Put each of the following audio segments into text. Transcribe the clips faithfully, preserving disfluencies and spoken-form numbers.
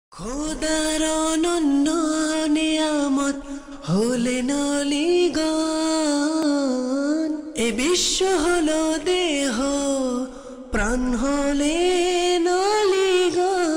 খোদার অনন্য নিয়ামত হলেন অলিগণ, এ বিশ্ব হলো দেহ, প্রাণ হলেন অলিগণ।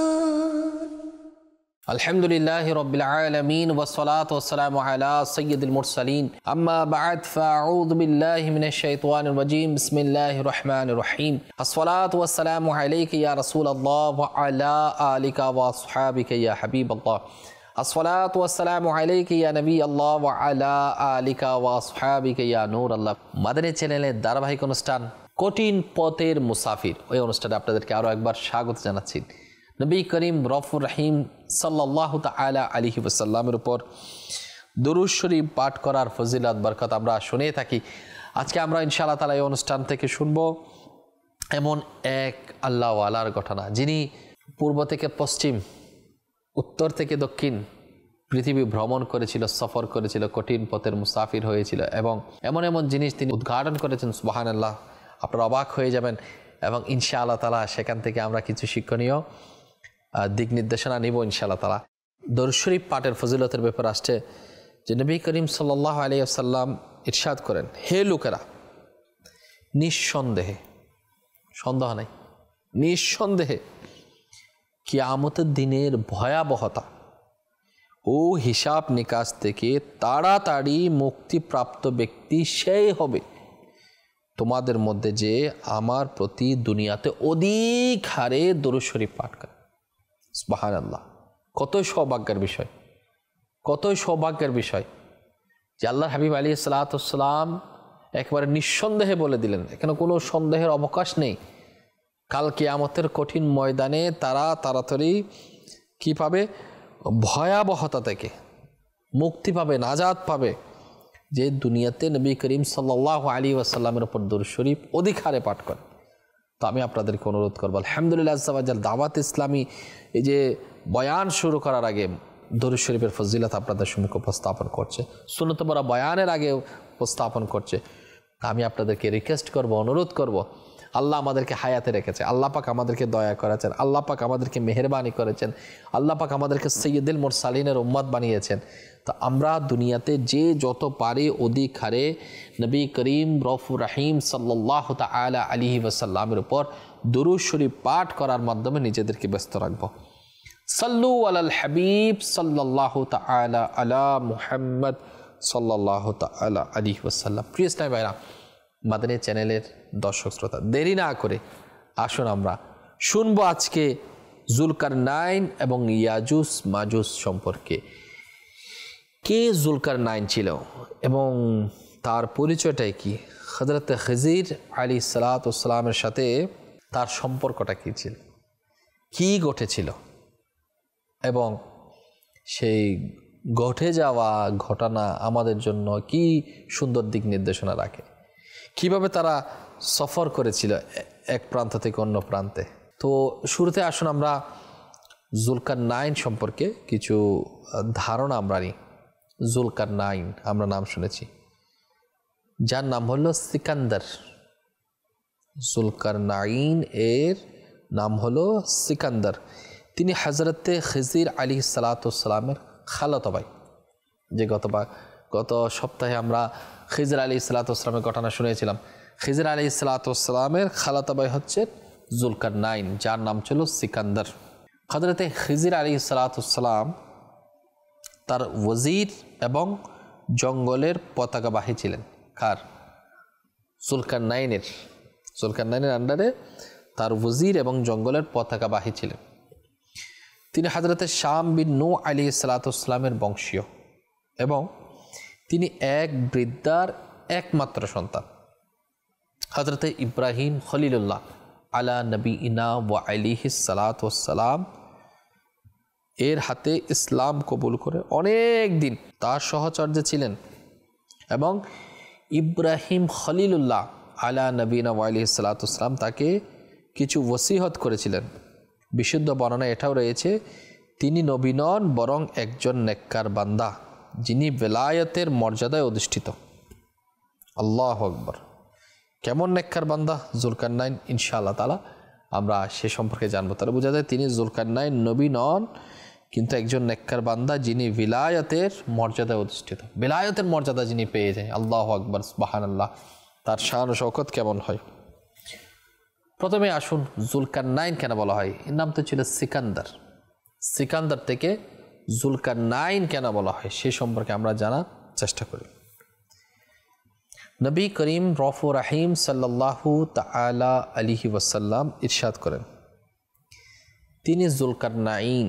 আলহামদুলিল্লাহি রাব্বিল আলামিন ওয়াসসালাতু ওয়াসসালামু আলা সাইয়্যিদিল মুরসালিন, আম্মা বা'দ, ফাআউযু বিল্লাহি মিনাশ শাইতানির রাজীম। বিসমিল্লাহির রহমানির রহিম। আসসালাতু ওয়াসসালামু আলাইকা ইয়া রাসূলাল্লাহ ওয়া আলা আলিকা ওয়া আসহাবিকা ইয়া হাবিবাল্লাহ। আসসালাতু ওয়াসসালামু আলাইকা ইয়া নবিয়াল্লাহ ওয়া আলা আলিকা ওয়া আসহাবিকা ইয়া নূরাল্লাহ। মাদানী চ্যানেলের ধারাবাহিক অনুষ্ঠান কঠিন পথের মুসাফির, ওই অনুষ্ঠানে আপনাদেরকে আরও একবার স্বাগত জানাচ্ছি। নবী করিম রফুর রহিম সাল্লাল্লাহু তাআলা আলাইহি ওয়াসাল্লামের উপর দুরূদ শরীফ পাঠ করার ফজিলত বরকত আমরা শুনে থাকি। আজকে আমরা ইনশাআল্লাহ তাআলা এই অনুষ্ঠান থেকে শুনব এমন এক আল্লাহওয়ালার ঘটনা, যিনি পূর্ব থেকে পশ্চিম, উত্তর থেকে দক্ষিণ পৃথিবী ভ্রমণ করেছিল, সফর করেছিল, কঠিন পথের মুসাফির হয়েছিল এবং এমন এমন জিনিস তিনি উদ্ঘাটন করেছেন, সুবহানাল্লাহ, আপনারা অবাক হয়ে যাবেন। এবং ইনশাআল্লাহ তাআলা সেখান থেকে আমরা কিছু শিক্ষণীয় দিক নির্দেশনা নিব ইনশাআল্লাহ তাআলা। দরুদ শরীফ পাঠের ফজিলতের ব্যাপার আসছে যে নবী করিম সাল্লাল্লাহু আলাইহি ওয়াসাল্লাম ইরশাদ করেন, হে লোকেরা, নিঃসন্দেহে, সন্দেহ নাই, নিঃসন্দেহে কিয়ামতের দিনের ভয়াবহতা ও হিসাব নিকাশ থেকে তাড়াতাড়ি মুক্তিপ্রাপ্ত ব্যক্তি সেই হবে তোমাদের মধ্যে যে আমার প্রতি দুনিয়াতে অধিক হারে দরুদ শরীফ পাঠ করে। সুবহানাল্লাহ, কতই সৌভাগ্যের বিষয়, কতই সৌভাগ্যের বিষয় যে আল্লাহর হাবিব আলাইহিস সালাতু ওয়াস সালাম একবারে নিঃসন্দেহে বলে দিলেন, এখানে কোনো সন্দেহের অবকাশ নেই। কাল কিয়ামতের কঠিন ময়দানে তারা তাড়াতাড়ি কি পাবে? ভয়াবহতা থেকে মুক্তি পাবে, নাজাত পাবে যে দুনিয়াতে নবী করিম সাল্লাল্লাহু আলাইহি ওয়াসাল্লামের উপর দরুদ শরীফ অধিক হারে পাঠ করে। তো আমি আপনাদেরকে অনুরোধ করবো, আলহামদুলিল্লাহ আজ্জা ওয়া জাল দাওয়াত ইসলামী এই যে বয়ান শুরু করার আগে দরুদ শরীফের ফজিলত আপনাদের সম্মুখে উপস্থাপন করছে, সুন্নত পড়া বয়ানের আগে উপস্থাপন করছে। আমি আপনাদেরকে রিকোয়েস্ট করব, অনুরোধ করব, আল্লাহ আমাদেরকে হায়াতে রেখেছে, আল্লাহ পাক আমাদেরকে দয়া করেছেন, আল্লাহ পাক আমাদেরকে মেহেরবানি করেছেন, আল্লাহ পাক আমাদেরকে সাইয়্যিদুল মুরসালিনের উম্মত বানিয়েছেন। তো আমরা দুনিয়াতে যে যত পারি অধিক হারে নবী করিম রফুর রহিম সাল্লাল্লাহু তাআলা আলাইহি ওয়াসাল্লামের উপর দুরূদ শরীফ পাঠ করার মাধ্যমে নিজেদেরকে ব্যস্ত রাখবো। সাল্লু আলাল হাবিব সাল্লাল্লাহু তাআলা আলা মুহাম্মদ সাল্লাল্লাহু তাআলা আলাইহি ওয়াসাল্লাম। প্রিয় ইসলামী ভাইরা, মাদানী চ্যানেলের দর্শক শ্রোতা, দেরি না করে আসুন আমরা শুনবো আজকে জুলকারনাইন এবং ইয়াজুজ মাজুজ সম্পর্কে। কে জুলকারনাইন ছিল এবং তার পরিচয়টাই কি? হযরত খিজির আলাইহিস সালাতু ওয়াস সালামের সাথে তার সম্পর্কটা কী ছিল, কি ঘটেছিল এবং সেই ঘটে যাওয়া ঘটনা আমাদের জন্য কি সুন্দর দিক নির্দেশনা রাখে, কিভাবে তারা সফর করেছিল এক প্রান্ত থেকে অন্য প্রান্তে। তো শুরুতে আসুন আমরা জুলকারনাইন সম্পর্কে কিছু ধারণা আমরা নিই। জুলকারনাইন আমরা নাম শুনেছি, যার নাম হলো সিকান্দার। জুলকারনাইন এর নাম হলো সিকান্দার। তিনি হযরতে খিজির আলাইহিস সালাতু ওয়াস সালামের খালাতো ভাই। যে গত গত সপ্তাহে আমরা খিজির আলাইহিস সালাতু ওয়াস সালামের ঘটনা শুনেছিলাম। খিজির আলাইহিস সালাতু ওয়াস সালামের খালাতো ভাই হচ্ছে জুলকারনাইন, যার নাম ছিল সিকান্দার। হযরতে খিজির আলাইহিস সালাতু ওয়াস সালাম তার ওয়াজির এবং জঙ্গলের পতাকাবাহী ছিলেন। কার? জুলকারনাইনের। জুলকারনাইনের আন্ডারে তার ওয়াজির এবং জঙ্গলের পতাকাবাহী ছিলেন। তিনি হযরতে শাম বিন নূহ আলাইহিস সালাতু ওয়াস সালামের বংশীয় এবং তিনি এক বৃদ্ধার একমাত্র সন্তান। হযরতে ইব্রাহিম খলিলুল্লাহ আলা নবিইনা ওয়া আলাইহিস সালাতু ওয়াস সালাম এর হাতে ইসলাম কবুল করে অনেক দিন তার সহচর্য ছিলেন এবং ইব্রাহিম খলিলুল্লাহ আলা নবিইনা ওয়া আলাইহিস সালাতু ওয়াস সালাম তাকে কিছু ওসিয়ত করেছিলেন। বিশুদ্ধ বর্ণনা এটাও রয়েছে, তিনি নবী নন বরং একজন নেককার বান্দা, যিনি বেলায়েতের মর্যাদায় অধিষ্ঠিত। আল্লাহু আকবার! কেমন নেককার বান্দা জুলকারনাইন, ইনশাআল্লাহ তাআলা আমরা সে সম্পর্কে জানবো। তাহলে বোঝা যায় তিনি জুলকারনাইন নবী নন, কিন্তু একজন নেককার বান্দা যিনি বিলায়তের মর্যাদায় অধিষ্ঠিত, বিলায়তের মর্যাদা যিনি পেয়ে যায়। আল্লাহু আকবার, সুবহানাল্লাহ, তার শান ও শওকত কেমন হয়। প্রথমে আসুন জুলকারনাইন কেন বলা হয়। এর নাম তো ছিল সিকান্দার, সিকান্দার থেকে জুলকারনাইন কেন বলা হয় সে সম্পর্কে আমরা জানার চেষ্টা করি। নবী করিম রফু রাহিম সাল্লাল্লাহু তাআলা আলাইহি ওয়াসাল্লাম ইরশাদ করেন, তিনি জুলকারনাইন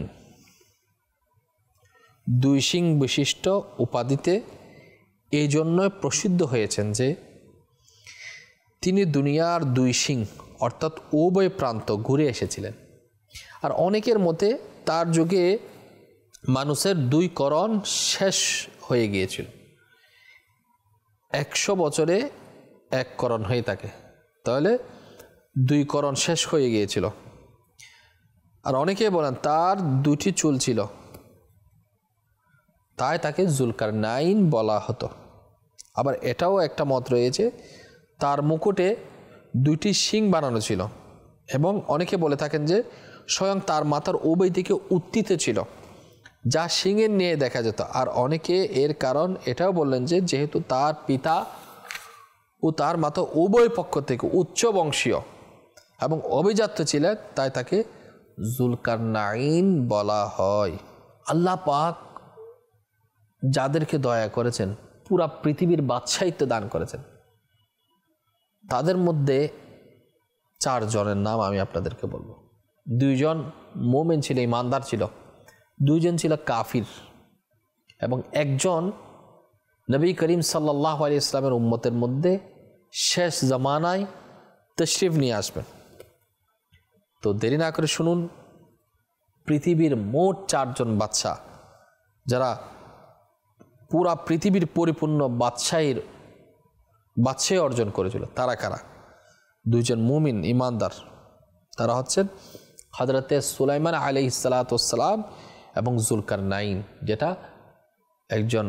দুই শিং বিশিষ্ট উপাধিতে এই জন্য প্রসিদ্ধ হয়েছেন যে তিনি দুনিয়ার দুই শিং অর্থাৎ উভয় প্রান্ত ঘুরে এসেছিলেন। আর অনেকের মতে তার যুগে মানুষের দুই করণ শেষ হয়ে গিয়েছিল, একশো বছরে এক করণ হয়ে থাকে, তাহলে দুই করণ শেষ হয়ে গিয়েছিল। আর অনেকে বলেন তার দুটি চুল ছিল, তাই তাকে জুলকারনাইন বলা হতো। আবার এটাও একটা মত রয়েছে তার মুকুটে দুইটি শিং বানানো ছিল, এবং অনেকে বলে থাকেন যে স্বয়ং তার মাথার উভয় দিকে উত্থিত ছিল, যা শিঙের নিয়ে দেখা যেত। আর অনেকে এর কারণ এটাও বললেন যে যেহেতু তার পিতা ও তার মাতা উভয় পক্ষ থেকে উচ্চ বংশীয় এবং অভিজাত্য ছিলেন, তাই তাকে জুলকারনাইন বলা হয়। আল্লাহ পাক যাদেরকে দয়া করেছেন, পুরা পৃথিবীর বাদশাহিত্ব দান করেছেন, তাদের মধ্যে চারজনের নাম আমি আপনাদেরকে বলবো। দুইজন মোমেন ছিল, ইমানদার ছিল, দুইজন ছিল কাফির, এবং একজন নবী করিম সাল্লাল্লাহু আলাইহি ইসলামের উম্মতের মধ্যে শেষ জামানায় তশরিফ নিয়ে আসবেন। তো দেরি না করে শুনুন, পৃথিবীর মোট চারজন বাদশাহ যারা পুরা পৃথিবীর পরিপূর্ণ বাদশাহীর বাদশাহী অর্জন করেছিল তারা কারা। দুইজন মুমিন ইমানদার, তারা হচ্ছেন হযরতে সুলাইমান আলাইহিস সালাতু ওয়াস সালাম এবং জুলকারনাইন, যেটা একজন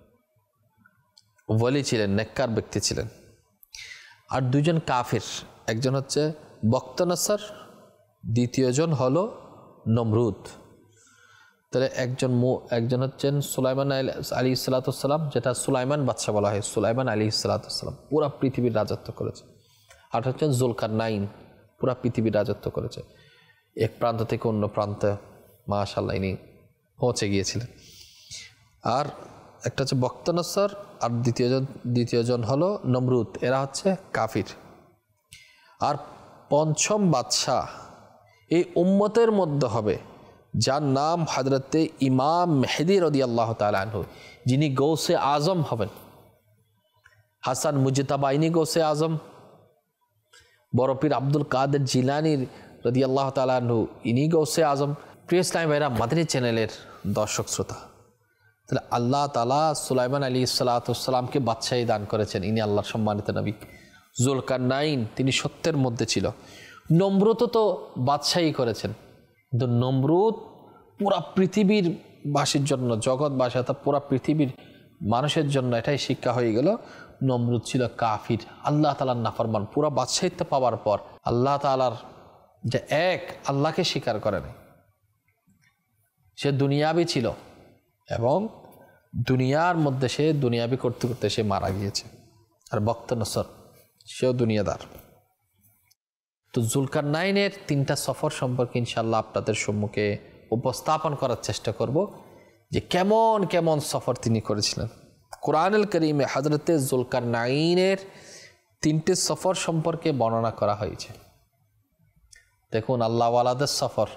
ওলি ছিলেন, নেককার ব্যক্তি ছিলেন। আর দুইজন কাফির, একজন হচ্ছে বক্তনসর, দ্বিতীয়জন হলো নমরুদ। তাহলে একজন একজন হচ্ছেন সুলাইমান আলাইহিস সালাতু ওয়াস সালাম, যেটা সুলাইমান বাদশা বলা হয়, সুলাইমান আলাইহিস সালাতু ওয়াস সালাম পুরা পৃথিবীর রাজত্ব করেছে। আর হচ্ছেন জুলকারনাইন, পুরা পৃথিবীর রাজত্ব করেছে, এক প্রান্ত থেকে অন্য প্রান্তে মাশাআল্লাহ ইনি পৌঁছে গিয়েছিলেন। আর একটা হচ্ছে বক্তনসর, আর দ্বিতীয়জন দ্বিতীয়জন হলো নমরুদ, এরা হচ্ছে কাফির। আর পঞ্চম বাদশাহ এই উম্মতের মধ্যে হবে যার নাম হযরতে ইমাম মেহেদী রাদিয়াল্লাহু তাআলা আনহু, যিনি গৌসে আজম হবেন। হাসান মুজতাবা ইনি গৌসে আজম, বড় পীর আব্দুল কাদের জিলানীর রাদিয়াল্লাহু তাআলা আনহু ইনি গৌসে আজম। প্রিয় ইসলামী ভাইরা, মাদানী চ্যানেলের দর্শক শ্রোতা, তাহলে আল্লাহ তাআলা সুলাইমান আলাইহিস সালাতু ওয়াস সালামকে বাদশাহী দান করেছেন, ইনি আল্লাহর সম্মানিত নবী। জুলকারনাইন তিনি সত্যের মধ্যে ছিল। নমরুদ তো বাদশাহী করেছেন, কিন্তু নমরুদ পুরা পৃথিবীর বাসীর জন্য, জগৎবাসী অর্থাৎ পুরা পৃথিবীর মানুষের জন্য এটাই শিক্ষা হয়ে গেল, নমরুদ ছিল কাফির, আল্লাহ তাআলার নাফরমান। পুরা বাদশাহিত্ব পাওয়ার পর আল্লাহ তাআলার যে এক আল্লাহকে স্বীকার করে নাই, সে দুনিয়াবি ছিল, এবং দুনিয়ার মধ্যে সে দুনিয়াবি করতে করতে সে মারা গিয়েছে। আর বক্তনসর সেও দুনিয়াদার। তো জুলকারনাইনের তিনটা সফর সম্পর্কে ইনশাআল্লাহ আপনাদের সম্মুখে উপস্থাপন করার চেষ্টা করব, যে কেমন কেমন সফর তিনি করেছিলেন। কোরআনুল কারীমে হযরতে জুলকারনাইনের তিনটে সফর সম্পর্কে বর্ণনা করা হয়েছে। দেখুন, আল্লাহ ওয়ালাদের সফর,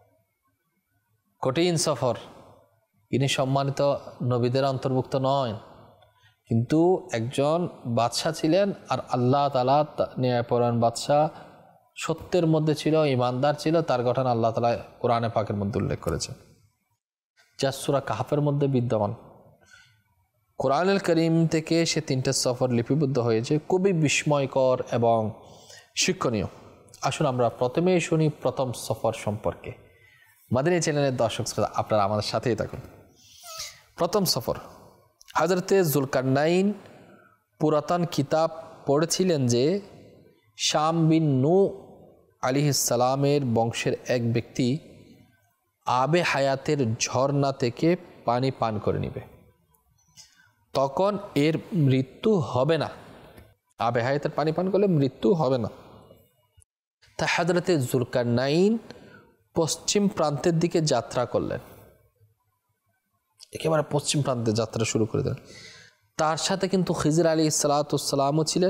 কঠিন সফর। ইনি সম্মানিত নবীদের অন্তর্ভুক্ত নয়, কিন্তু একজন বাদশাহ ছিলেন, আর আল্লাহ তাআলা ন্যায়পরায়ণ বাদশাহ, সত্যের মধ্যে ছিল, ইমানদার ছিল। তার গঠন আল্লাহ তাআলা কোরআনে পাকের মধ্যে উল্লেখ করেছে, যা সূরা কাহফের মধ্যে বিদ্যমান। কোরআনুল কারীম থেকে সে তিনটে সফর লিপিবদ্ধ হয়েছে, খুবই বিস্ময়কর এবং শিক্ষণীয়। আসুন আমরা প্রথমেই শুনি প্রথম সফর সম্পর্কে। মাদানী চ্যানেলের দর্শক শ্রোতা, আপনারা আমাদের সাথেই থাকুন। প্রথম সফর, হযরতে জুলকারনাইন পুরাতন কিতাব পড়েছিলেন যে শাম বিন নূ আলাইহিস সালামের বংশের এক ব্যক্তি আবে হায়াতের ঝর্ণা থেকে পানি পান করে নেবে, তখন এর মৃত্যু হবে না। আবে হায়াতের পানি পান করলে মৃত্যু হবে না। তা হযরতে যুলকারনাইন পশ্চিম প্রান্তের দিকে যাত্রা করলেন, একেবারে পশ্চিম প্রান্তে যাত্রা শুরু করে দিলেন। তার সাথে কিন্তু খিজির আলাইহিস সালাতুসসালামও ছিলেন।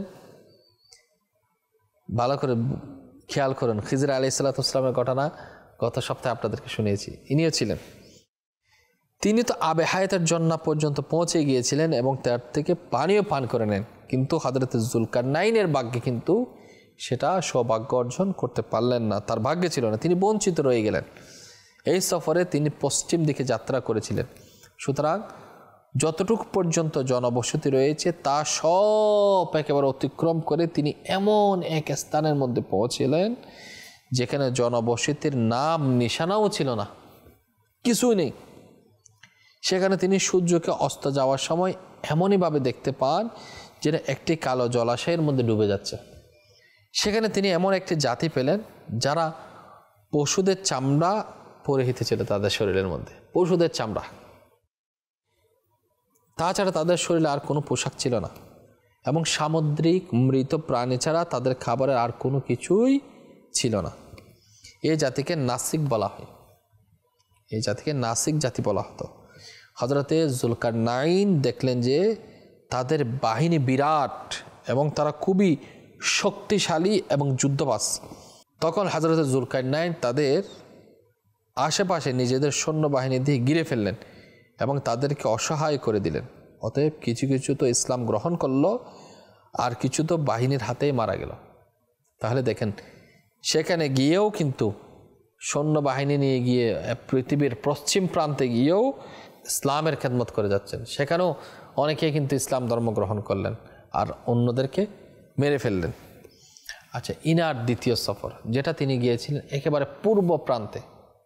ভালো করে খেয়াল করুন, খিজির আলাইহিস সালাতুসসালামের ঘটনা গত সপ্তাহে আপনাদেরকে শুনিয়েছি, ইনিও ছিলেন। তিনি তো আবে হায়াতের জন্না পর্যন্ত পৌঁছে গিয়েছিলেন এবং তার থেকে পানিও পান করে নেন, কিন্তু হযরতে যুলকারনাইনের ভাগ্যে কিন্তু সেটা সৌভাগ্য অর্জন করতে পারলেন না, তার ভাগ্যে ছিল না, তিনি বঞ্চিত রয়ে গেলেন। এই সফরে তিনি পশ্চিম দিকে যাত্রা করেছিলেন। সুতরাং যতটুকু পর্যন্ত জনবসতি রয়েছে তা সব একেবারে অতিক্রম করে তিনি এমন এক স্থানের মধ্যে পৌঁছলেন যেখানে জনবসতির নাম নিশানাও ছিল না, কিছুই নেই। সেখানে তিনি সূর্যকে অস্ত যাওয়ার সময় এমনইভাবে দেখতে পান যেটা একটি কালো জলাশয়ের মধ্যে ডুবে যাচ্ছে। সেখানে তিনি এমন একটি জাতি পেলেন যারা পশুদের চামড়া পরিহিত ছিল তাদের শরীরের মধ্যে, পশুদের চামড়া। তাছাড়া তাদের শরীরে আর কোনো পোশাক ছিল না এবং সামুদ্রিক মৃত প্রাণী ছাড়া তাদের খাবারের আর কোনো কিছুই ছিল না। এই জাতিকে নাসিক বলা হয়, এই জাতিকে নাসিক জাতি বলা হতো। হযরতে যুলকারনাইন দেখলেন যে তাদের বাহিনী বিরাট এবং তারা খুবই শক্তিশালী এবং যুদ্ধবাজ। তখন হযরতে যুলকারনাইন তাদের আশেপাশে নিজেদের সৈন্যবাহিনী দিয়ে ঘিরে ফেললেন এবং তাদেরকে অসহায় করে দিলেন। অতএব কিছু কিছু তো ইসলাম গ্রহণ করলো আর কিছু তো বাহিনীর হাতেই মারা গেল। তাহলে দেখেন, সেখানে গিয়েও কিন্তু সৈন্যবাহিনী নিয়ে গিয়ে পৃথিবীর পশ্চিম প্রান্তে গিয়েও ইসলামের খেদমত করে যাচ্ছেন। সেখানেও অনেকেই কিন্তু ইসলাম ধর্ম গ্রহণ করলেন আর অন্যদেরকে মেরে ফেললেন। আচ্ছা, ইনার দ্বিতীয় সফর যেটা তিনি গিয়েছিলেন একেবারে পূর্ব প্রান্তে,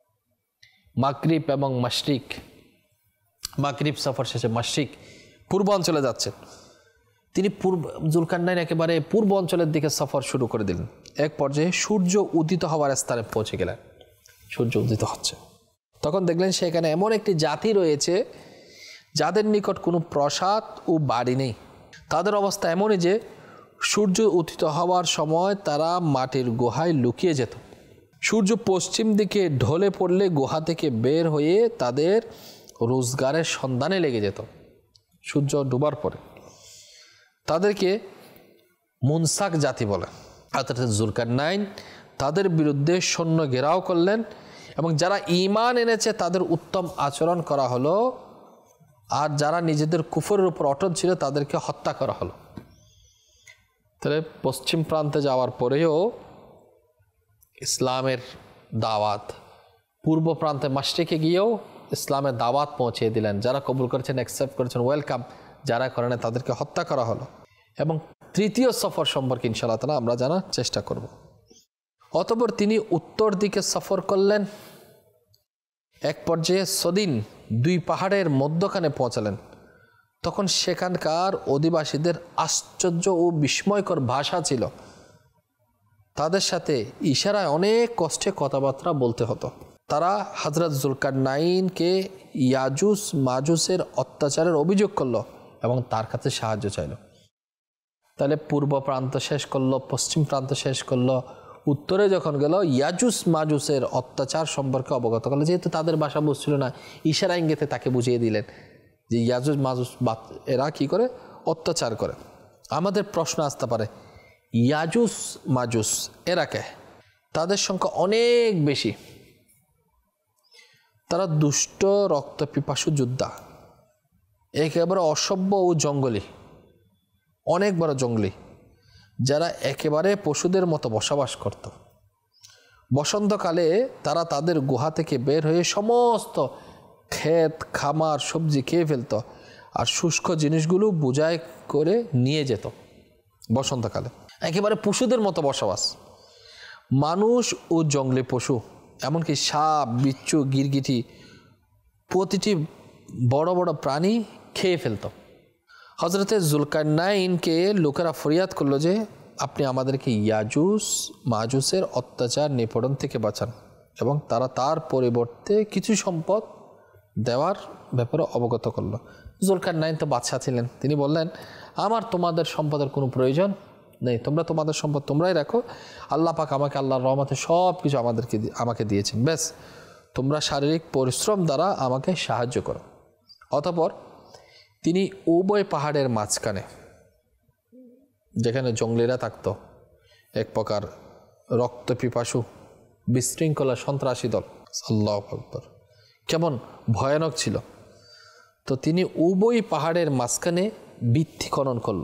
মাগরিব এবং মাশরিক। মাগরিব সফর শেষে মাশরিক পূর্ব অঞ্চলে যাচ্ছেন তিনি। পূর্ব যুলকারনাইন একেবারে পূর্ব অঞ্চলের দিকে সফর শুরু করে দিলেন। এক পর্যায়ে সূর্য উদিত হওয়ার স্থানে পৌঁছে গেলেন। সূর্য উদিত হচ্ছে, তখন দেখলেন সেখানে এমন একটি জাতি রয়েছে যাদের নিকট কোনো প্রাসাদ ও বাড়ি নেই। তাদের অবস্থা এমনই যে সূর্য উদিত হওয়ার সময় তারা মাটির গুহায় লুকিয়ে যেত। সূর্য পশ্চিম দিকে ঢলে পড়লে গুহা থেকে বের হয়ে তাদের রোজগারের সন্ধানে লেগে যেত। সূর্য ডুবার পরে তাদেরকে মুনসাক জাতি বলে। হযরত যুলকারনাইন তাদের বিরুদ্ধে সৈন্য ঘেরাও করলেন এবং যারা ঈমান এনেছে তাদের উত্তম আচরণ করা হলো, আর যারা নিজেদের কুফরের উপর অটল ছিল তাদেরকে হত্যা করা হলো। তাহলে পশ্চিম প্রান্তে যাওয়ার পরেও ইসলামের দাওয়াত, পূর্ব প্রান্তে মাশরিকে গিয়েও ইসলামের দাওয়াত পৌঁছে দিলেন। যারা কবুল করেছেন, অ্যাকসেপ্ট করেছেন, ওয়েলকাম। যারা করেন তাদেরকে হত্যা করা হলো। এবং তৃতীয় সফর সম্পর্কে ইনশাআল্লাহ তাআলা আমরা জানার চেষ্টা করব। অতঃপর তিনি উত্তর দিকে সফর করলেন। এক পর্যায়ে সদিন দুই পাহাড়ের মধ্যখানে পৌঁছালেন। তখন সেখানকার অধিবাসীদের আশ্চর্য ও বিস্ময়কর ভাষা ছিল। তাদের সাথে ইশারায় অনেক কষ্টে কথাবার্তা বলতে হতো। তারা হযরত যুলকারনাইনকে ইয়াজুজ মাজুসের অত্যাচারের অভিযোগ করলো এবং তার কাছে সাহায্য চাইল। তাহলে পূর্ব প্রান্ত শেষ করলো, পশ্চিম প্রান্ত শেষ করলো, উত্তরে যখন গেল ইয়াজুজ মাজুসের অত্যাচার সম্পর্কে অবগত করলো। যেহেতু তাদের ভাষা বুঝছিল না, ইশারা ইঙ্গিতে তাকে বুঝিয়ে দিলেন যে ইয়াজুজ মাজুস এরা কি করে, অত্যাচার করে। আমাদের প্রশ্ন আসতে পারে, ইয়াজুজ মাজুস এরা কে? তাদের সংখ্যা অনেক বেশি। তারা দুষ্ট রক্তপিপাসু যোদ্ধা, একেবারে অসভ্য ও জঙ্গলি, অনেক বড় জঙ্গলি, যারা একেবারে পশুদের মতো বসবাস করত। বসন্তকালে তারা তাদের গুহা থেকে বের হয়ে সমস্ত ক্ষেত খামার সবজি খেয়ে ফেলত আর শুষ্ক জিনিসগুলো বোঝাই করে নিয়ে যেত। বসন্তকালে একেবারে পশুদের মতো বসবাস। মানুষ ও জঙ্গলি পশু, এমনকি সাপ, বিচ্ছু, গিরগিটি, প্রতিটি বড় বড় প্রাণী খেয়ে ফেলত। হযরতে যুলকারনাইনকে লোকেরা ফরিয়াদ করলো যে আপনি আমাদেরকে ইয়াজুস মাজুসের অত্যাচার নিপীড়ন থেকে বাঁচান এবং তারা তার পরিবর্তে কিছু সম্পদ দেওয়ার ব্যাপারে অবগত করল। জুলকারনাইন তো বাদশা ছিলেন, তিনি বললেন আমার তোমাদের সম্পদের কোনো প্রয়োজন নেই, তোমরা তোমাদের সম্পদ তোমরাই রাখো, আল্লাহ পাক আমাকে আল্লাহর রহমতে সব কিছু আমাদেরকে আমাকে দিয়েছেন, ব্যাস তোমরা শারীরিক পরিশ্রম দ্বারা আমাকে সাহায্য করো। অতঃপর তিনি উভয় পাহাড়ের মাঝখানে, যেখানে জঙ্গলিরা থাকত, এক প্রকার রক্ত পিপাসু বিশৃঙ্খলা সন্ত্রাসী দল, আল্লাহু আকবার, কেমন ভয়ানক ছিল। তো তিনি উভয় পাহাড়ের মাঝখানে ভিত্তি খনন করল।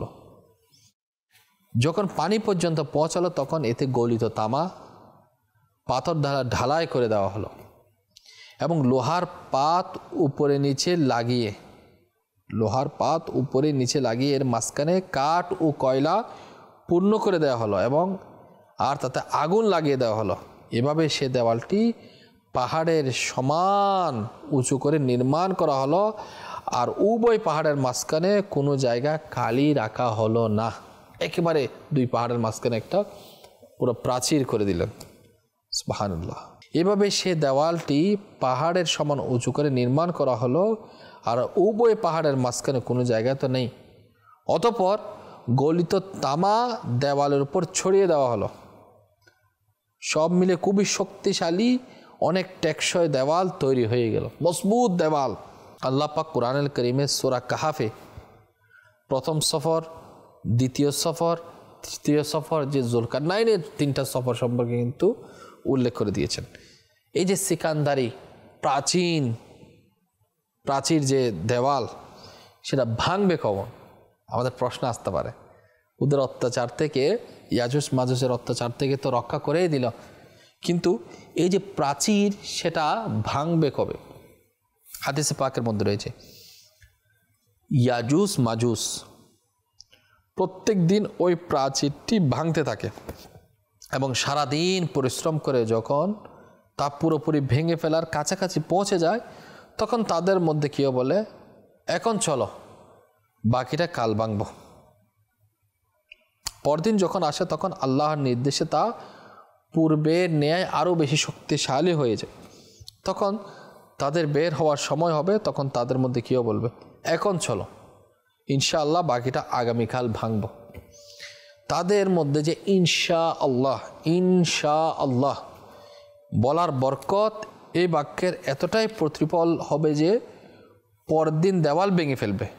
যখন পানি পর্যন্ত পৌঁছালো তখন এতে গলিত তামা পাথর ঢালা ঢালাই করে দেওয়া হলো এবং লোহার পাত উপরে নিচে লাগিয়ে লোহার পাত উপরে নিচে লাগিয়ে এর মাঝখানে কাঠ ও কয়লা পূর্ণ করে দেওয়া হলো এবং আর তাতে আগুন লাগিয়ে দেওয়া হলো। এভাবে সে দেওয়ালটি পাহাড়ের সমান উঁচু করে নির্মাণ করা হলো আর উভয় পাহাড়ের মাঝখানে কোনো জায়গা খালি রাখা হলো না, একেবারে দুই পাহাড়ের মাঝখানে একটা পুরো প্রাচীর করে দিলেন। সুবহানাল্লাহ। এভাবে সে দেওয়ালটি পাহাড়ের সমান উঁচু করে নির্মাণ করা হলো আর উভয় পাহাড়ের মাঝখানে কোনো জায়গা তো নেই। অতঃপর গলিত তামা দেওয়ালের উপর ছড়িয়ে দেওয়া হলো। সব মিলে খুবই শক্তিশালী অনেক টেকসই দেওয়াল তৈরি হয়ে গেল, মজবুত দেওয়াল। আল্লাহ পাক কুরআনুল কারীমের সূরা কাহাফে প্রথম সফর, দ্বিতীয় সফর, তৃতীয় সফর, যে জুলকারনাইনের তিনটা সফর সম্পর্কে কিন্তু উল্লেখ করে দিয়েছেন। এই যে সিকান্দারি প্রাচীন প্রাচীর যে দেওয়াল, সেটা ভাঙবে কখন? আমাদের প্রশ্ন আসতে পারে। ওদের অত্যাচার থেকে, ইয়াজুস মাজুসের অত্যাচার থেকে তো রক্ষা করেই দিল, কিন্তু এই যে প্রাচীর সেটা ভাঙবে কবে? হাদিসে পাকের মধ্যে রয়েছে ইয়াজুস মাজুস প্রত্যেক দিন ওই প্রাচীরটি ভাঙতে থাকে এবং সারাদিন পরিশ্রম করে যখন তা পুরোপুরি ভেঙে ফেলার কাছাকাছি পৌঁছে যায় তখন তাদের মধ্যে কেউ বলে এখন চলো বাকিটা কাল ভাঙব। পরদিন যখন আসে তখন আল্লাহর নির্দেশে তা পূর্বের ন্যায় আরও বেশি শক্তিশালী হয়ে যায়। তখন তাদের বের হওয়ার সময় হবে, তখন তাদের মধ্যে কেউ বলবে এখন চলো ইনশাআল্লাহ বাকিটা আগামীকাল ভাঙব। তাদের মধ্যে যে ইনশা আল্লাহ ইনশা আল্লাহ বলার বরকত, এই বাক্যের এতটাই প্রতিফল হবে যে পরদিন দেওয়াল ভেঙে ফেলবে।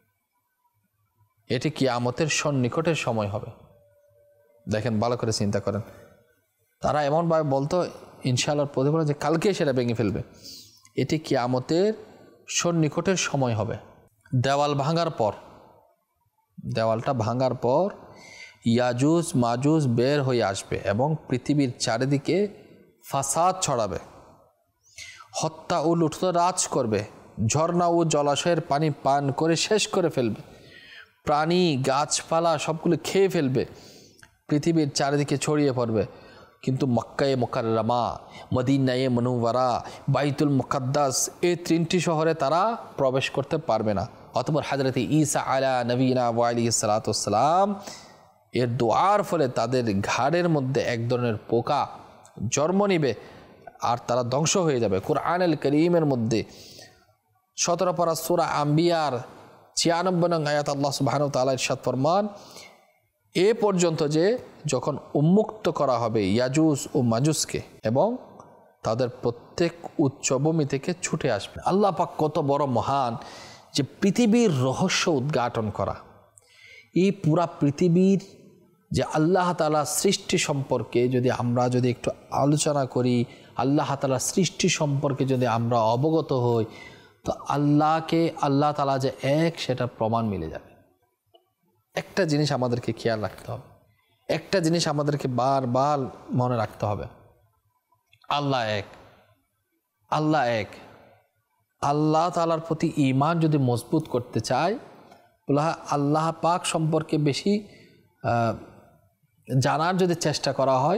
এটি কিয়ামতের সন্নিকটের সময় হবে। দেখেন, ভালো করে চিন্তা করেন, তারা এমনভাবে বলতো ইনশাআল্লাহর প্রতিফলন যে কালকে সেটা ভেঙে ফেলবে। এটি কিয়ামতের সন্নিকটের সময় হবে। দেওয়াল ভাঙার পর দেওয়ালটা ভাঙার পর ইয়াজুজ মাজুজ বের হয়ে আসবে এবং পৃথিবীর চারিদিকে ফাসাদ ছড়াবে, হত্যা ও লুঠত রাজ করবে, ঝর্ণা ও জলাশয়ের পানি পান করে শেষ করে ফেলবে, প্রাণী গাছপালা সবগুলো খেয়ে ফেলবে, পৃথিবীর চারিদিকে ছড়িয়ে পড়বে। কিন্তু মক্কায়ে মুকাররমা, মদিনায়ে মুনাওয়ারা, বাইতুল মুকাদ্দাস এই তিনটি শহরে তারা প্রবেশ করতে পারবে না। অতঃপর হযরত ঈসা আলা নবীনা ওয়া আলাইহিস সালাতু ওয়াস সালাম এর দোয়ার ফলে তাদের ঘাড়ের মধ্যে এক ধরনের পোকা জন্ম নিবে আর তারা ধ্বংস হয়ে যাবে। কুরআনুল কারীমের মধ্যে সতেরো পারা সূরা আম্বিয়ার ছিয়ানব্বই নং আয়াত আল্লাহ সুবহানাহু ওয়া তাআলা ইরশাদ ফরমান, এ পর্যন্ত যে যখন উন্মুক্ত করা হবে ইয়াজুজ ও মাজুসকে এবং তাদের প্রত্যেক উচ্চভূমি থেকে ছুটে আসবে। আল্লাহ পাক কত বড় মহান যে পৃথিবীর রহস্য উদ্ঘাটন করা। এই পুরা পৃথিবীর যে আল্লাহ তাআলা সৃষ্টি সম্পর্কে যদি আমরা যদি একটু আলোচনা করি, আল্লাহ তাআলা সৃষ্টি সম্পর্কে যদি আমরা অবগত হই, তো আল্লাহকে আল্লাহ তাআলা যে এক সেটা প্রমাণ মিলে যাবে। একটা জিনিস আমাদেরকে খেয়াল রাখতে হবে, একটা জিনিস আমাদেরকে বারবার মনে রাখতে হবে, আল্লাহ এক, আল্লাহ এক। আল্লাহ তাআলার প্রতি ঈমান যদি মজবুত করতে চায়, আল্লাহ পাক সম্পর্কে বেশি জানার যদি চেষ্টা করা হয়,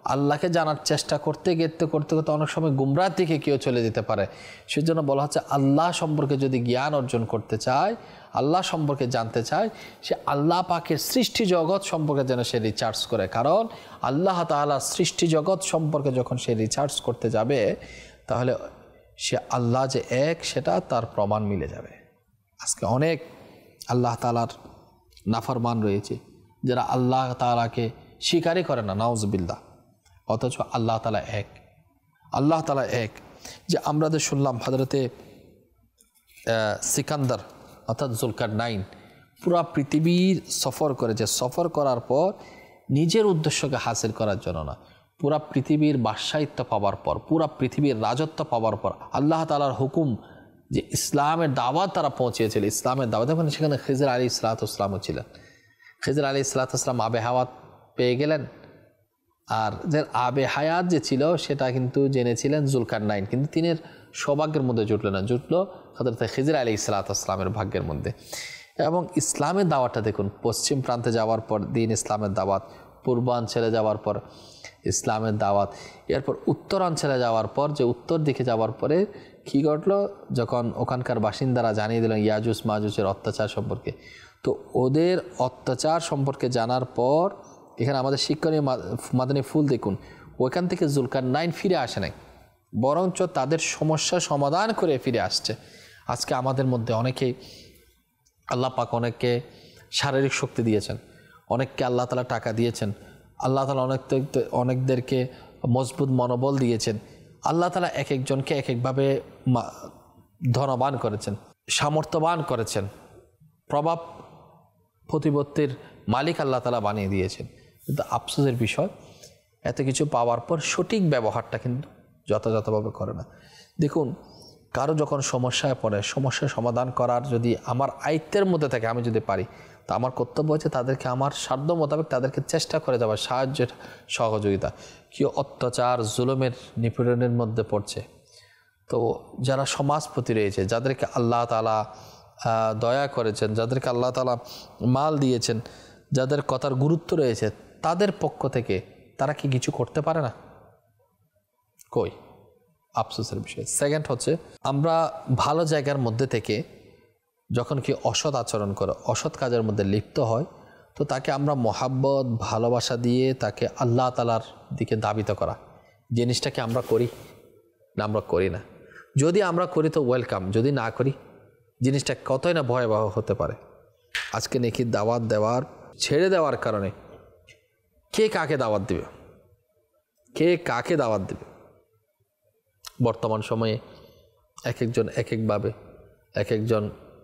আল্লাহকে জানার চেষ্টা করতে গেতে করতে করতে অনেক সময় গুমরাহ দিকে কেউ চলে যেতে পারে। সেজন্য বলা হচ্ছে আল্লাহ সম্পর্কে যদি জ্ঞান অর্জন করতে চায়, আল্লাহ সম্পর্কে জানতে চায়, সে আল্লাহ পাকের সৃষ্টি জগৎ সম্পর্কে যেন সে রিসার্চ করে। কারণ আল্লাহ তাআলার সৃষ্টি জগৎ সম্পর্কে যখন সে রিসার্চ করতে যাবে, তাহলে সে আল্লাহ যে এক সেটা তার প্রমাণ মিলে যাবে। আজকে অনেক আল্লাহ তাআলার নাফরমান রয়েছে যারা আল্লাহ তাআলাকে স্বীকারই করে না, নাউজুবিল্লাহ, অথচ আল্লাহ তাআলা এক, আল্লাহ তাআলা এক। যে আমরা যে শুনলাম হযরতে সিকান্দার অর্থাৎ জুলকারনাইন পুরা পৃথিবীর সফর করেছে, সফর করার পর নিজের উদ্দেশ্যকে হাসিল করার জন্য না, পুরা পৃথিবীর বাদশাহিত্য পাওয়ার পর, পুরা পৃথিবীর রাজত্ব পাওয়ার পর আল্লাহ তাআলার হুকুম যে ইসলামের দাওয়াত তারা পৌঁছেছিল, ইসলামের দাওয়াত। মানে সেখানে খিজর আলী ইসলাতুসলামও ছিলেন। খিজর আলী ইসলাতুসলাম আবে হায়াত পেয়ে গেলেন, আর যে আবে হায়াত যে ছিল সেটা কিন্তু জেনেছিলেন জুলকারনাইন, কিন্তু তিনি সৌভাগ্যের মধ্যে জুটলেন না, জুটলো হযরত খিজর আলী ইসলাতুসলামের ভাগ্যের মধ্যে। এবং ইসলামের দাওয়াতটা দেখুন, পশ্চিম প্রান্তে যাওয়ার পর দিন ইসলামের দাওয়াত, পূর্বাঞ্চলে যাওয়ার পর ইসলামের দাওয়াত, এরপর উত্তরাঞ্চলে যাওয়ার পর যে উত্তর দিকে যাওয়ার পরে কী ঘটলো, যখন ওখানকার বাসিন্দারা জানিয়ে দিলেন ইয়াজুজ মাজুজের অত্যাচার সম্পর্কে, তো ওদের অত্যাচার সম্পর্কে জানার পর এখানে আমাদের শিক্ষণীয় মাদানী ফুল দেখুন, ওইখান থেকে জুলকারনাইন ফিরে আসে নাই, বরঞ্চ তাদের সমস্যা সমাধান করে ফিরে আসছে। আজকে আমাদের মধ্যে অনেকেই আল্লাহ পাক অনেককে শারীরিক শক্তি দিয়েছেন, অনেককে আল্লাহ তাআলা টাকা দিয়েছেন, আল্লাহ তাআলা অনেক অনেকদেরকে মজবুত মনোবল দিয়েছেন। আল্লাহ তাআলা এক একজনকে এক একভাবে ধনবান করেছেন, সামর্থ্যবান করেছেন, প্রভাব প্রতিপত্তির মালিক আল্লাহ তাআলা বানিয়ে দিয়েছেন। কিন্তু আফসোসের বিষয়, এত কিছু পাওয়ার পর সঠিক ব্যবহারটা কিন্তু যথাযথভাবে করে না। দেখুন, কারো যখন সমস্যায় পড়ে, সমস্যার সমাধান করার যদি আমার আয়ত্তের মধ্যে থাকে, আমি যদি পারি, তা আমার কর্তব্য হচ্ছে তাদেরকে আমার সাধ্য মোতাবেক তাদেরকে চেষ্টা করে যাওয়ার, সাহায্যের সহযোগিতা। কেউ অত্যাচার জুলুমের নিপীড়নের মধ্যে পড়ছে, তো যারা সমাজপতি রয়েছে, যাদেরকে আল্লাহ তাআলা দয়া করেছেন, যাদেরকে আল্লাহ তাআলা মাল দিয়েছেন, যাদের কথার গুরুত্ব রয়েছে, তাদের পক্ষ থেকে তারা কি কিছু করতে পারে না? কই, আফসোসের বিষয়। সেকেন্ড হচ্ছে, আমরা ভালো জায়গার মধ্যে থেকে যখন কি অসৎ আচরণ করে, অসৎ কাজের মধ্যে লিপ্ত হয়, তো তাকে আমরা মহাব্বত ভালোবাসা দিয়ে তাকে আল্লাহ তাআলার দিকে ধাবিত করা, জিনিসটাকে আমরা করি না? আমরা করি না। যদি আমরা করি তো ওয়েলকাম, যদি না করি জিনিসটা কতই না ভয়াবহ হতে পারে। আজকে নাকি দাওয়াত দেওয়ার ছেড়ে দেওয়ার কারণে কে কাকে দাওয়াত দিবে, কে কাকে দাওয়াত দিবে, বর্তমান সময়ে এক একজন এক একভাবে, এক একজন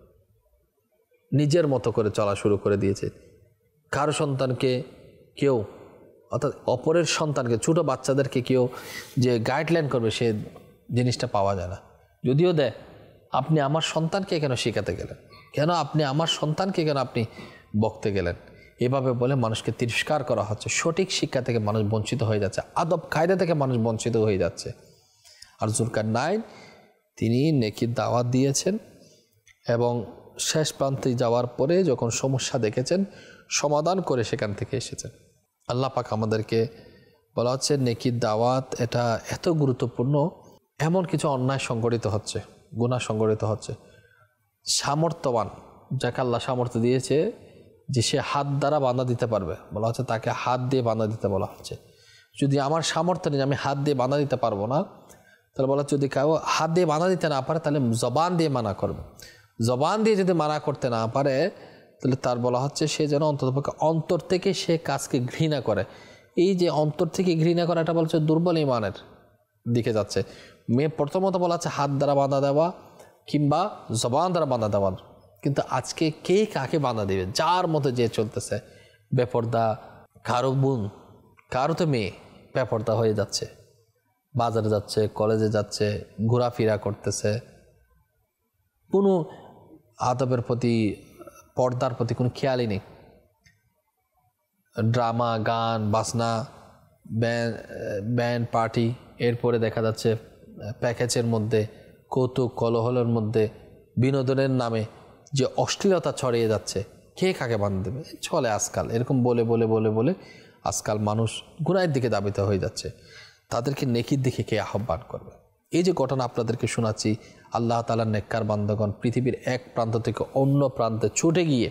নিজের মতো করে চলা শুরু করে দিয়েছে। কারো সন্তানকে কেউ, অর্থাৎ অপরের সন্তানকে, ছোটো বাচ্চাদেরকে কেউ যে গাইডলাইন করবে সে জিনিসটা পাওয়া যায় না। যদিও দেয়, আপনি আমার সন্তানকে কেন শেখাতে গেলেন, কেন আপনি আমার সন্তানকে কেন আপনি বকতে গেলেন, এভাবে বলে মানুষকে তিরস্কার করা হচ্ছে। সঠিক শিক্ষা থেকে মানুষ বঞ্চিত হয়ে যাচ্ছে, আদব কায়দা থেকে মানুষ বঞ্চিত হয়ে যাচ্ছে। আর জুলকারনাইন তিনি নেকির দাওয়াত দিয়েছেন এবং শেষ প্রান্তে যাওয়ার পরে যখন সমস্যা দেখেছেন, সমাধান করে সেখান থেকে এসেছেন। আল্লাহ পাক আমাদেরকে বলা হচ্ছে নেকির দাওয়াত এটা এত গুরুত্বপূর্ণ। এমন কিছু অন্যায় সংগঠিত হচ্ছে, গুনাহ সংগঠিত হচ্ছে, সামর্থ্যবান যাকে আল্লাহ সামর্থ্য দিয়েছে যে সে হাত দ্বারা বাঁধা দিতে পারবে, বলা হচ্ছে তাকে হাত দিয়ে বাঁধা দিতে বলা হচ্ছে। যদি আমার সামর্থ্য নেই, আমি হাত দিয়ে বাঁধা দিতে পারবো না, তাহলে বলা হচ্ছে যদি কেউ হাত দিয়ে বাঁধা দিতে না পারে তাহলে জবান দিয়ে মানা করবে। জবান দিয়ে যদি মানা করতে না পারে তাহলে তার বলা হচ্ছে সে যেন অন্ততপক্ষে অন্তর থেকে সে কাজকে ঘৃণা করে। এই যে অন্তর থেকে ঘৃণা করাটা বলছে দুর্বল ইমানের দিকে যাচ্ছে। মেয়ে প্রথমত বলা হচ্ছে হাত দ্বারা বাঁধা দেওয়া কিংবা জবান দ্বারা বাঁধা দেওয়া, কিন্তু আজকে কে কাকে বাঁধা দেবে, যার মতো যে চলতেছে। বেপর্দা কারো বোন, কারো তো মেয়ে বেপর্দা হয়ে যাচ্ছে, বাজারে যাচ্ছে, কলেজে যাচ্ছে, ঘোরাফেরা করতেছে, কোনো আদবের প্রতি, পর্দার প্রতি কোনো খেয়ালই নেই। ড্রামা, গান, বাজনা, ব্যান্ড ব্যান্ড পার্টি, এরপরে দেখা যাচ্ছে প্যাকেজের মধ্যে, কৌতুক কলহলের মধ্যে বিনোদনের নামে যে অশ্লীলতা ছড়িয়ে যাচ্ছে, কে কাকে বাঁধ দেবে চলে আজকাল। এরকম বলে বলে বলে বলে আজকাল মানুষ গুনাহের দিকে ধাবিত হয়ে যাচ্ছে, তাদেরকে নেকির দিকে কে আহ্বান করবে? এই যে ঘটনা আপনাদেরকে শোনাচ্ছি, আল্লাহ তাআলার নেককার বান্দাগণ পৃথিবীর এক প্রান্ত থেকে অন্য প্রান্তে ছুটে গিয়ে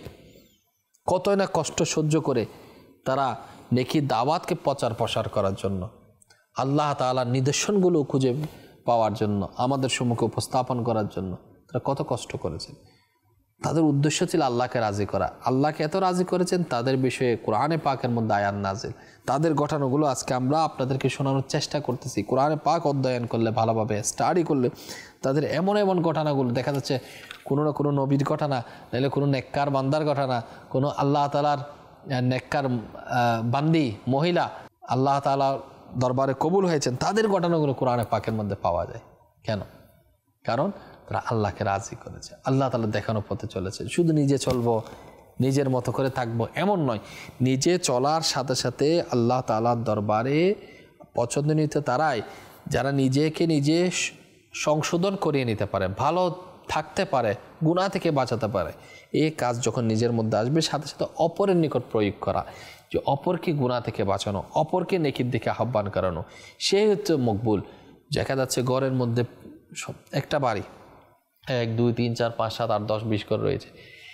কতই না কষ্ট সহ্য করে তারা নেকির দাওয়াতকে প্রচার প্রসার করার জন্য, আল্লাহ তাআলার নিদর্শনগুলো খুঁজে পাওয়ার জন্য, আমাদের সম্মুখে উপস্থাপন করার জন্য তারা কত কষ্ট করেছেন। তাদের উদ্দেশ্য ছিল আল্লাহকে রাজি করা। আল্লাহকে এত রাজি করেছেন তাদের বিষয়ে কোরআনে পাকের মধ্যে আয়াত নাজিল। তাদের ঘটনাগুলো আজকে আমরা আপনাদেরকে শোনানোর চেষ্টা করতেছি। কোরআনে পাক অধ্যয়ন করলে, ভালোভাবে স্টাডি করলে তাদের এমন এমন ঘটনাগুলো দেখা যাচ্ছে, কোনো না কোনো নবীর ঘটনা, নাহলে কোনো নেককার বান্দার ঘটনা, কোনো আল্লাহ তাআলার নেককার বান্দি মহিলা আল্লাহ তাআলার দরবারে কবুল হয়েছেন, তাদের ঘটনাগুলো কোরআনে পাকের মধ্যে পাওয়া যায়। কেন? কারণ তারা আল্লাহকে রাজি করেছে, আল্লাহ তাআলা দেখানো পথে চলেছে। শুধু নিজে চলবো, নিজের মতো করে থাকবো এমন নয়, নিজে চলার সাথে সাথে আল্লাহ তাআলার দরবারে পছন্দনীয় তারাই যারা নিজেকে নিজে সংশোধন করিয়ে নিতে পারে, ভালো থাকতে পারে, গুনাহ থেকে বাঁচাতে পারে। এই কাজ যখন নিজের মধ্যে আসবে, সাথে সাথে অপরের নিকট প্রয়োগ করা, যে অপরকে গুনাহ থেকে বাঁচানো, অপরকে নেকির দিকে আহ্বান করানো, সেই হচ্ছে মকবুল। দেখা যাচ্ছে ঘরের মধ্যে একটা বাড়ি, এক দুই তিন চার পাঁচ সাত আট দশ বিশ ঘর রয়েছে,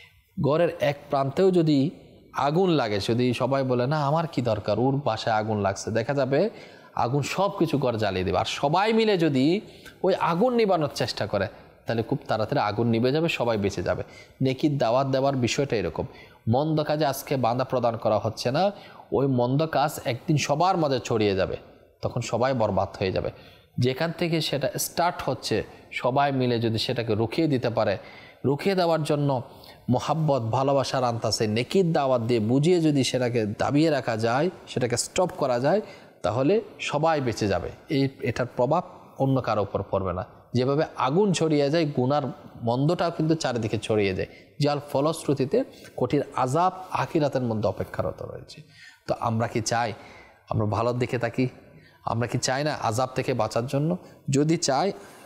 ঘরের এক প্রান্তেও যদি আগুন লাগে, যদি সবাই বলে না আমার কি দরকার, ওর বাসায় আগুন লাগছে, দেখা যাবে আগুন সব কিছু ঘর জ্বালিয়ে দেবে। আর সবাই মিলে যদি ওই আগুন নিবানোর চেষ্টা করে, তাহলে খুব তাড়াতাড়ি আগুন নিভে যাবে, সবাই বেঁচে যাবে। নেকির দাওয়াত দেওয়ার বিষয়টা এরকম। মন্দ কাজে আজকে বাধা প্রদান করা হচ্ছে না, ওই মন্দ কাজ একদিন সবার মাঝে ছড়িয়ে যাবে, তখন সবাই বরবাদ হয়ে যাবে। যেখান থেকে সেটা স্টার্ট হচ্ছে, সবাই মিলে যদি সেটাকে রুখিয়ে দিতে পারে, রুখিয়ে দেওয়ার জন্য মোহাব্বত ভালোবাসার আনতাসে নেকির দাওয়াত দিয়ে বুঝিয়ে যদি সেটাকে দাবিয়ে রাখা যায়, সেটাকে স্টপ করা যায়, তাহলে সবাই বেঁচে যাবে। এই এটার প্রভাব অন্য কারো উপর পড়বে না। যেভাবে আগুন ছড়িয়ে যায়, গুনার মন্দটাও কিন্তু চারিদিকে ছড়িয়ে যায়, যার ফলশ্রুতিতে কঠিন আযাব আখিরাতের মধ্যে অপেক্ষারত রয়েছে। তো আমরা কি চাই আমরা ভালোর দিকে তাকি? আমরা কি চাই না আযাব থেকে বাঁচার জন্য? যদি চাই,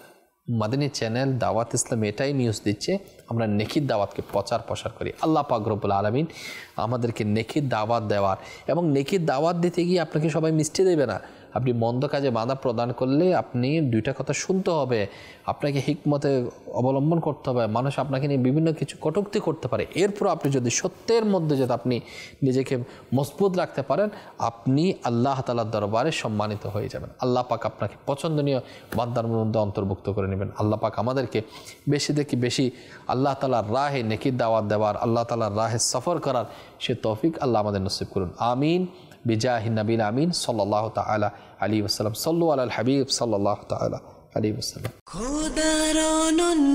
মাদানী চ্যানেল দাওয়াত ইসলাম এটাই নিউজ দিচ্ছে, আমরা নেকির দাওয়াতকে প্রচার প্রসার করি। আল্লাহ পাক রব্বুল আলামিন আমাদেরকে নেকির দাওয়াত দেওয়ার, এবং নেকির দাওয়াত দিতে গিয়ে আপনাকে সবাই মিষ্টি দেবে না। আপনি মন্দ কাজে বাধা প্রদান করলে আপনি দুইটা কথা শুনতে হবে, আপনাকে হিকমতে অবলম্বন করতে হবে। মানুষ আপনাকে নিয়ে বিভিন্ন কিছু কটূক্তি করতে পারে, এরপর আপনি যদি সত্যের মধ্যে যদি আপনি নিজেকে মজবুত রাখতে পারেন, আপনি আল্লাহ তাআলার দরবারে সম্মানিত হয়ে যাবেন। আল্লাহ পাক আপনাকে পছন্দনীয় বান্দার মধ্যে অন্তর্ভুক্ত করে নেবেন। আল্লাহ পাক আমাদেরকে বেশি দেখি বেশি আল্লাহ তাআলার রাহে নেকির দাওয়াত দেওয়ার, আল্লাহ তাআলার রাহে সফর করার সে তৌফিক আল্লাহ আমাদের নসিব করুন। আমিন বিজাহি নবীল আমিন সাল্লাল্লাহু তাআলা আলাইহি ওয়াসাল্লাম। সাল্লু আলাল হাবিব সাল্লাল্লাহু তাআলা আলাইহি ওয়াসাল্লাম। খোদার অনন্য